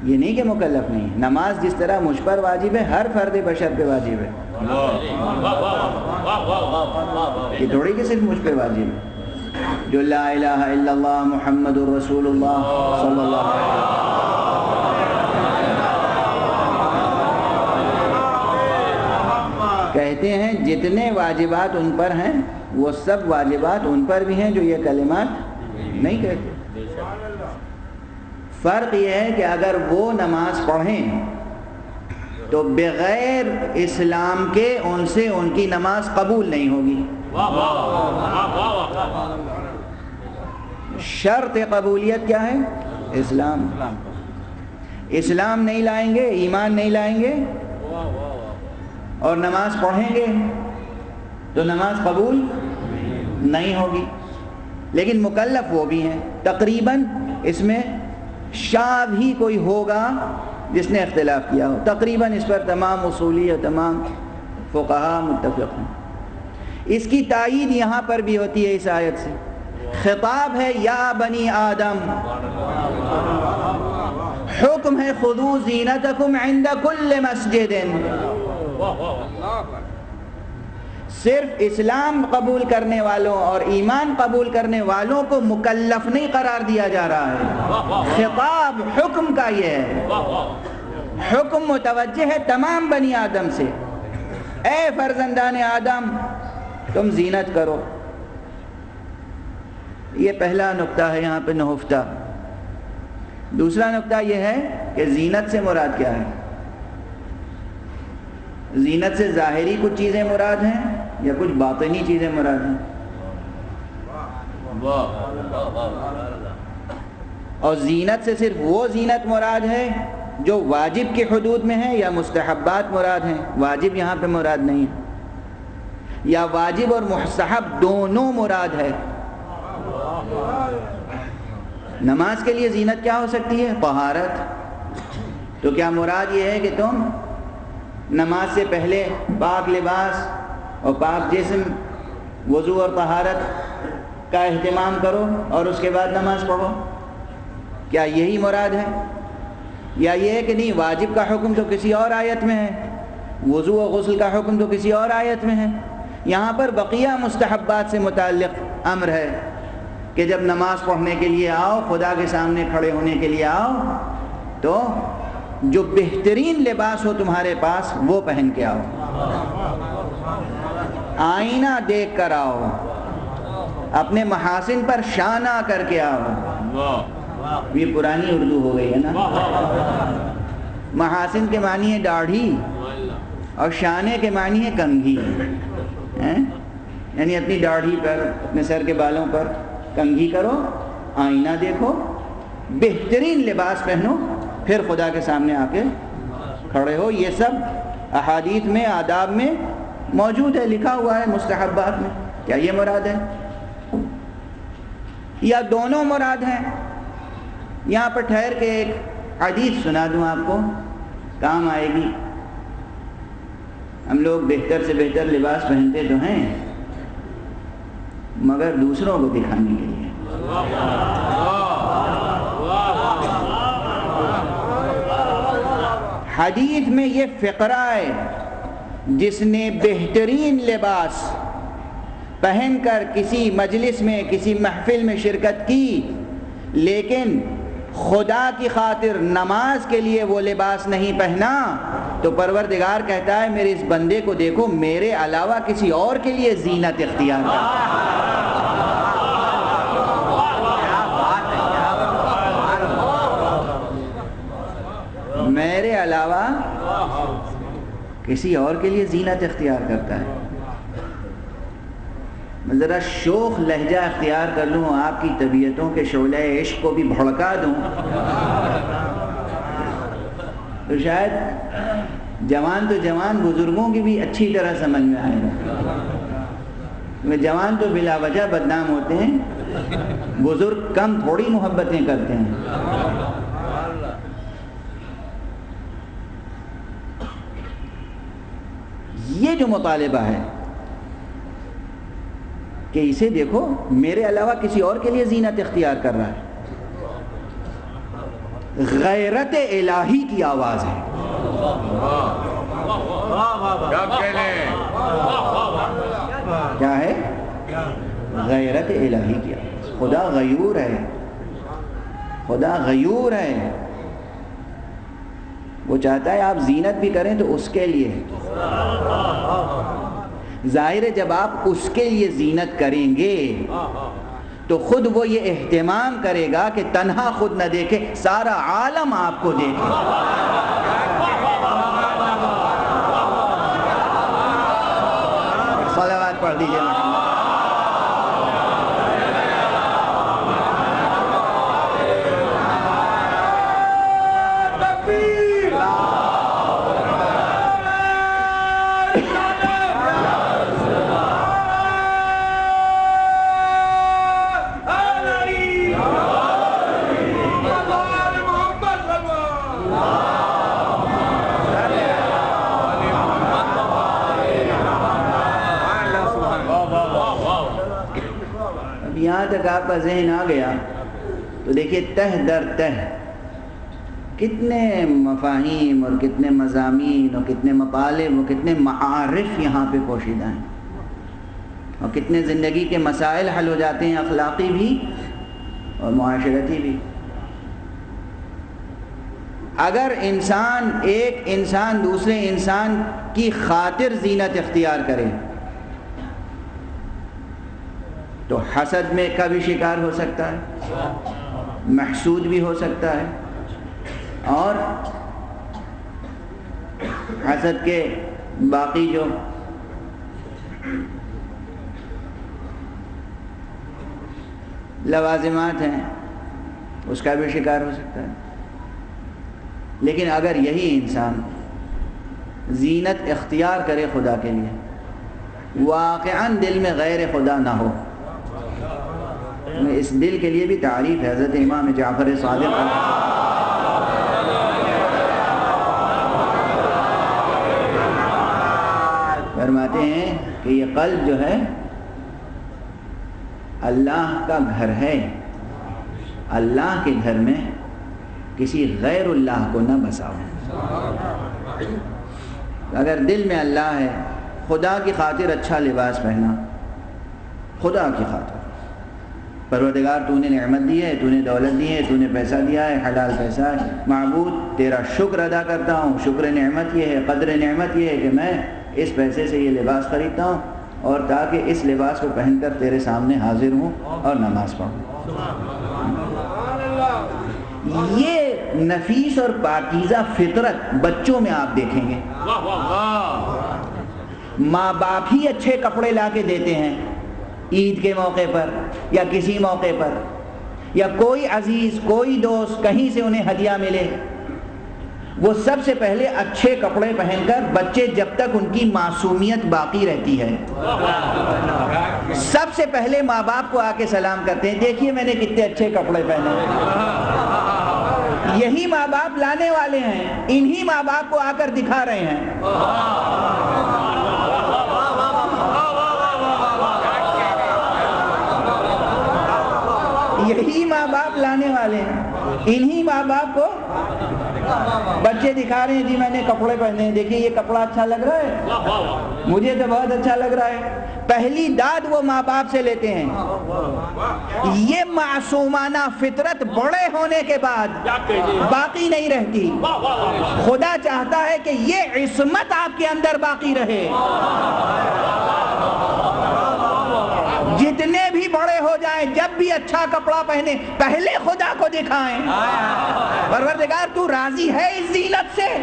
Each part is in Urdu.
یہ نہیں کہ مکلف نہیں ہے. نماز جس طرح مجھ پر واجب ہے ہر فرد بشر پہ واجب ہے. یہ تھوڑی کہ صرف مجھ پہ واجب ہے. جو لا الہ الا اللہ محمد الرسول اللہ صلی اللہ علیہ وسلم کہتے ہیں جتنے واجبات ان پر ہیں وہ سب واجبات ان پر بھی ہیں جو یہ کلمات نہیں کہتے. فرق یہ ہے کہ اگر وہ نماز پڑھیں تو بغیر اسلام کے ان سے ان کی نماز قبول نہیں ہوگی. شرط قبولیت کیا ہے؟ اسلام. اسلام نہیں لائیں گے، ایمان نہیں لائیں گے اور نماز پڑھیں گے تو نماز قبول نہیں ہوگی. لیکن مکلف وہ بھی ہیں. تقریباً اس میں شاذ ہی کوئی ہوگا جس نے اختلاف کیا ہو. تقریباً اس پر تمام اصولی اور تمام فقہا متفق ہیں. اس کی تائید یہاں پر بھی ہوتی ہے اس آیت سے. خطاب ہے یا بنی آدم، حکم ہے خذوا زینتکم عند کل مسجد. صرف اسلام قبول کرنے والوں اور ایمان قبول کرنے والوں کو مکلف نہیں قرار دیا جا رہا ہے. خطاب حکم کا یہ ہے. حکم متوجہ ہے تمام بنی آدم سے. اے فرزندان آدم تم زینت کرو. یہ پہلا نقطہ ہے یہاں پہ نہفتہ. دوسرا نقطہ یہ ہے کہ زینت سے مراد کیا ہے. زینت سے ظاہری کچھ چیزیں مراد ہیں یا کچھ باطنی چیزیں مراد ہیں؟ اور زینت سے صرف وہ زینت مراد ہے جو واجب کے حدود میں ہے یا مستحبات مراد ہیں؟ واجب یہاں پہ مراد نہیں ہے. یا واجب اور مستحب دونوں مراد ہے؟ نماز کے لیے زینت کیا ہو سکتی ہے؟ طہارت. تو کیا مراد یہ ہے کہ تم نماز سے پہلے پاک لباس اور پاک جسم، وضو اور طہارت کا اہتمام کرو اور اس کے بعد نماز پڑھو؟ کیا یہی مراد ہے؟ یا یہ ہے کہ نہیں واجب کا حکم تو کسی اور آیت میں ہے، وضو و غسل کا حکم تو کسی اور آیت میں ہے. یہاں پر بقیہ مستحبات سے متعلق امر ہے کہ جب نماز پڑھنے کے لیے آؤ، خدا کے سامنے کھڑے ہونے کے لیے آؤ تو جو بہترین لباس ہو تمہارے پاس وہ پہن کے آؤ. آئینہ دیکھ کر آؤ، اپنے محاسن پر شانہ کر کے آؤ. یہ پرانی اردو ہو گئی ہے نا. محاسن کے معنی ہے داڑھی اور شانے کے معنی ہے کنگھی. یعنی اپنی داڑھی پر، اپنے سر کے بالوں پر کنگھی کرو، آئینہ دیکھو، بہترین لباس پہنو، پھر خدا کے سامنے آ کے کھڑے ہو. یہ سب احادیث میں، آداب میں موجود ہے، لکھا ہوا ہے مستحبات میں. کیا یہ مراد ہے یا دونوں مراد ہیں؟ یہاں پر ٹھہر کے ایک حدیث سنا دوں آپ کو، کام آئے گی. ہم لوگ بہتر سے بہتر لباس پہنتے تو ہیں مگر دوسروں کو دکھانے کے لیے. حدیث میں یہ فقرہ ہے، جس نے بہترین لباس پہن کر کسی مجلس میں، کسی محفل میں شرکت کی لیکن خدا کی خاطر نماز کے لیے وہ لباس نہیں پہنا، تو پروردگار کہتا ہے میرے اس بندے کو دیکھو، میرے علاوہ کسی اور کے لیے زینت اختیار کرتا ہے. میرے علاوہ کسی اور کے لیے زینت اختیار کرتا ہے. میں ذرا شوخ لہجہ اختیار کر لوں، آپ کی طبیعتوں کے شعلہ عشق کو بھی بھڑکا دوں تو شاید جوان تو جوان بزرگوں کی بھی اچھی طرح سمجھ میں آئے گا. جوان تو بلا وجہ بدنام ہوتے ہیں، بزرگ کم تھوڑی محبتیں کرتے ہیں. یہ جو مطالبہ ہے کہ اسے دیکھو میرے علاوہ کسی اور کے لیے زینت اختیار کر رہا ہے، غیرت الہی کی آواز ہے. کیا ہے؟ غیرت الہی کی آواز. خدا غیور ہے، خدا غیور ہے. وہ چاہتا ہے آپ زینت بھی کریں تو اس کے لیے. ظاہر ہے جب آپ اس کے لیے زینت کریں گے تو خود وہ یہ اہتمام کرے گا کہ تنہا خود نہ دیکھے، سارا عالم آپ کو دیکھے. صلوات پڑھ دیجئے محمد. یہاں تک آپ کا ذہن آ گیا تو دیکھیے تہ در تہ کتنے مفاہیم اور کتنے مضامین اور کتنے مطالب اور کتنے معارف یہاں پہ پوشیدہ ہیں، اور کتنے زندگی کے مسائل حل ہو جاتے ہیں، اخلاقی بھی اور معاشرتی بھی. اگر ایک انسان دوسرے انسان کی خاطر زینت اختیار کرے تو حسد میں کا بھی شکار ہو سکتا ہے، محسود بھی ہو سکتا ہے، اور حسد کے باقی جو لوازمات ہیں اس کا بھی شکار ہو سکتا ہے. لیکن اگر یہی انسان زینت اختیار کرے خدا کے لیے، واقعاً دل میں غیر خدا نہ ہو، اس دل کے لیے بھی تعریف ہے. حضرت امام جعفر صادق فرماتے ہیں کہ یہ قلب جو ہے اللہ کا گھر ہے، اللہ کے گھر میں کسی غیر اللہ کو نہ بساؤ. اگر دل میں اللہ ہے، خدا کی خاطر اچھا لباس پہنا، خدا کی خاطر، پروردگار تو نے نعمت دی ہے، تو نے دولت دی ہے، تو نے پیسہ دیا ہے، حلال پیسہ ہے، معبود تیرا شکر ادا کرتا ہوں. شکر نعمت یہ ہے، قدر نعمت یہ ہے کہ میں اس پیسے سے یہ لباس خریدتا ہوں اور تاکہ اس لباس کو پہن کر تیرے سامنے حاضر ہوں اور نماز پڑھوں. یہ نفیس اور پاکیزہ فطرت بچوں میں آپ دیکھیں گے. ماں باپ ہی اچھے کپڑے لا کے دیتے ہیں عید کے موقع پر یا کسی موقع پر، یا کوئی عزیز کوئی دوست کہیں سے انہیں ہدیہ ملے، وہ سب سے پہلے اچھے کپڑے پہن کر، بچے جب تک ان کی معصومیت باقی رہتی ہے سب سے پہلے ماں باپ کو آ کے سلام کرتے ہیں، دیکھیے میں نے کتنے اچھے کپڑے پہنے. یہی ماں باپ لانے والے ہیں، انہی ماں باپ کو آ کر دکھا رہے ہیں. یہی ماں باپ لانے والے ہیں، انہی ماں باپ کو بچے دکھا رہے ہیں، جی میں نے کپڑے پہنے ہیں، دیکھیے یہ کپڑا اچھا لگ رہا ہے، مجھے تو بہت اچھا لگ رہا ہے. پہلی داد وہ ماں باپ سے لیتے ہیں. یہ معصومانہ فطرت بڑے ہونے کے بعد باقی نہیں رہتی. خدا چاہتا ہے کہ یہ عصمت آپ کے اندر باقی رہے. جتنے بھی بڑے ہو جائیں، جب بھی اچھا کپڑا پہنے پہلے خدا کو دکھائیں، پروردگار تو راضی ہے اس زینت سے.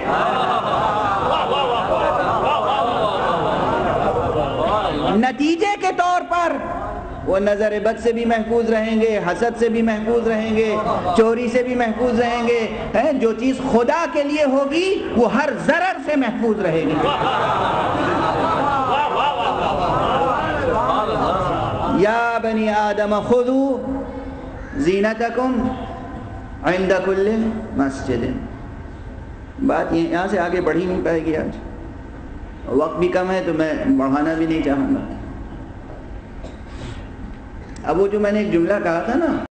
نتیجے کے طور پر وہ نظر بد سے بھی محفوظ رہیں گے، حسد سے بھی محفوظ رہیں گے، چوری سے بھی محفوظ رہیں گے. جو چیز خدا کے لیے ہوگی وہ ہر ضرر سے محفوظ رہے گی. یا بنی آدم خذوا زینتکم عند کل مسجد. بات یہاں سے آگے بڑھی نہیں پائے گی، آج وقت بھی کم ہے تو میں بڑھانا بھی نہیں چاہوں گا. اب وہ جو میں نے ایک جملہ کہا تھا نا